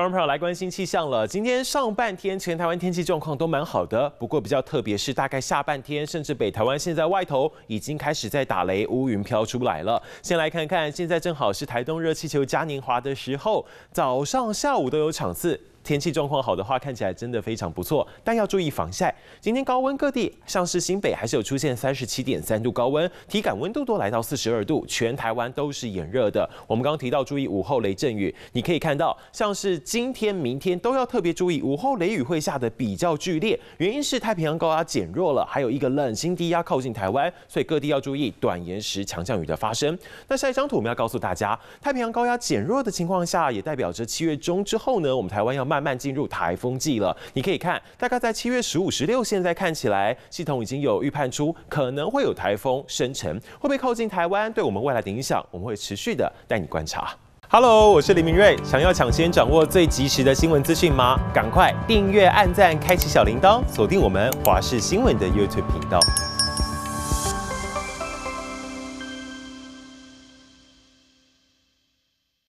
众朋友来关心气象了。今天上半天全台湾天气状况都蛮好的，不过比较特别是大概下半天，甚至北台湾现在外头已经开始在打雷，乌云飘出来了。先来看看，现在正好是台东热气球嘉年华的时候，早上、下午都有场次。 天气状况好的话，看起来真的非常不错，但要注意防晒。今天高温各地，像是新北还是有出现37.3度高温，体感温度都来到42度，全台湾都是炎热的。我们刚刚提到注意午后雷阵雨，你可以看到，像是今天、明天都要特别注意午后雷雨会下的比较剧烈，原因是太平洋高压减弱了，还有一个冷心低压靠近台湾，所以各地要注意短延时强降雨的发生。那下一张图我们要告诉大家，太平洋高压减弱的情况下，也代表着7月中之后呢，我们台湾要慢慢进入台风季了。你可以看，大概在7月15、16，现在看起来系统已经有预判出可能会有台风生成，会不会靠近台湾，对我们未来的影响，我们会持续的带你观察。Hello， 我是林明瑞。想要抢先掌握最及时的新闻资讯吗？赶快订阅、按赞、开启小铃铛，锁定我们华视新闻的 YouTube 频道。